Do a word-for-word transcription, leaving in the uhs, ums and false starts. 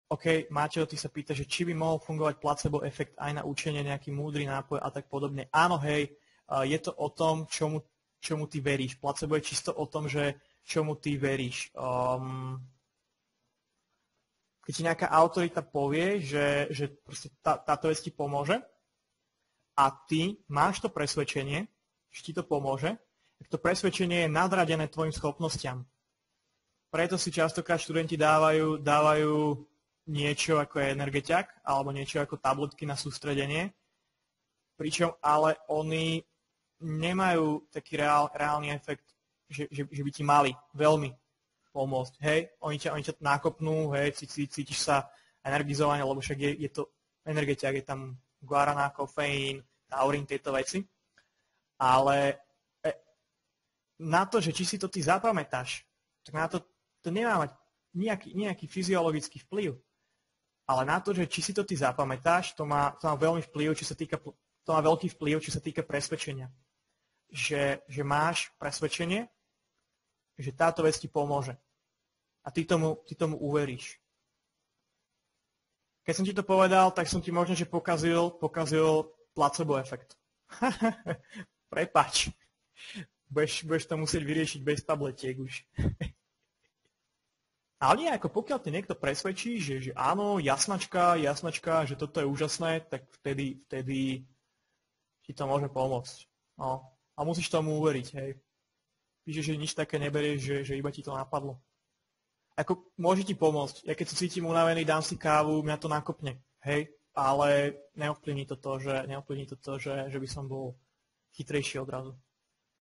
OK, Maťo, ty sa pýta, že či by mohol fungovať placebo efekt aj na učenie, nejaký múdry nápoj a tak podobne. Áno, hej, je to o tom, čomu, čomu ty veríš. Placebo je čisto o tom, že čomu ty veríš. Um, keď ti nejaká autorita povie, že, že proste tá, táto vec ti pomôže a ty máš to presvedčenie, že ti to pomôže, tak to presvedčenie je nadradené tvojim schopnostiam. Preto si častokrát študenti dávajú, dávajú niečo ako je energetiak alebo niečo ako tabletky na sústredenie, pričom ale oni nemajú taký reál, reálny efekt, že, že, že by ti mali veľmi pomôcť. Hej, oni ťa, oni ťa nákopnú, hej, cí, cítiš sa energizovane, lebo však je, je to energetiak, je tam guaraná, kofeín, taurín, tieto veci. Ale na to, že či si to ty zapamätáš, tak na to, to nemá mať nejaký, nejaký fyziologický vplyv. Ale na to, že či si to ty zapamätáš, to má, to má veľmi vplyv, či sa týka, to má veľký vplyv, či sa týka presvedčenia. Že, že máš presvedčenie, že táto vec ti pomôže. A ty tomu, ty tomu uveríš. Keď som ti to povedal, tak som ti možno, že pokazil, pokazil placebo efekt. Prepáč. Budeš, budeš to musieť vyriešiť bez tabletiek už. Ale nie, ako pokiaľ ti niekto presvedčí, že, že áno, jasnačka, jasnačka, že toto je úžasné, tak vtedy, vtedy ti to môže pomôcť. No. A musíš tomu uveriť, hej. Píše, že nič také neberieš, že, že iba ti to napadlo. Ako môže ti pomôcť. Ja keď sa cítim unavený, dám si kávu, mňa to nakopne, hej. Ale neovplyvní to to, že, neovplyvní to to, že, že by som bol chytrejší odrazu.